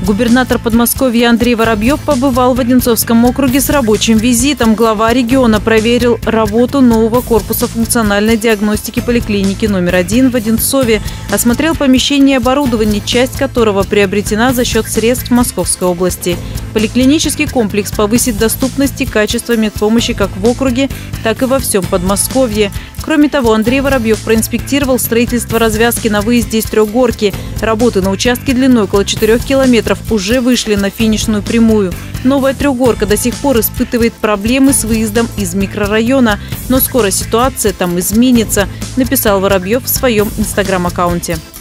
Губернатор Подмосковья Андрей Воробьев побывал в Одинцовском округе с рабочим визитом. Глава региона проверил работу нового корпуса функциональной диагностики поликлиники номер 1 в Одинцове. Осмотрел помещение и оборудование, часть которого приобретена за счет средств Московской области. Поликлинический комплекс повысит доступность и качество медпомощи как в округе, так и во всем Подмосковье. Кроме того, Андрей Воробьев проинспектировал строительство развязки на выезде из Трехгорки. Работы на участке длиной около 4 километров уже вышли на финишную прямую. Новая Трехгорка до сих пор испытывает проблемы с выездом из микрорайона, но скоро ситуация там изменится, написал Воробьев в своем инстаграм-аккаунте.